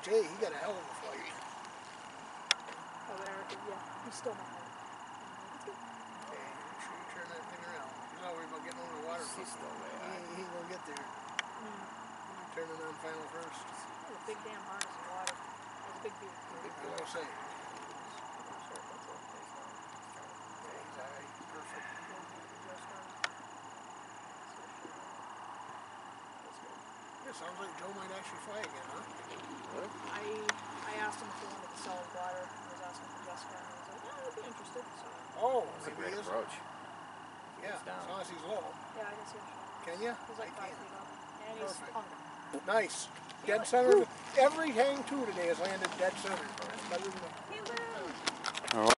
Jay, he got a hell of a flight. Oh, but Eric, yeah, he's still not home. Okay, make sure you turn that thing around. He's not worried about getting over the water. She's still way high. He ain't gonna get there. Turn it on final first. There's a big damn harness of water. There's a big view. I will say. Perfect. Yeah, sounds like Joe might actually fly again, huh? What? I asked him if he wanted the solid bladder. I was asking for Jessica, and he was like, yeah, I'd be interested. So. Oh, That's a maybe great he is. approach. Yeah, as long as he's low. Yeah, I can see him. Can you? He's like 5 feet up. And he's Perfect. hungry. Nice. Dead center. Every hang two today has landed dead center. That's better than the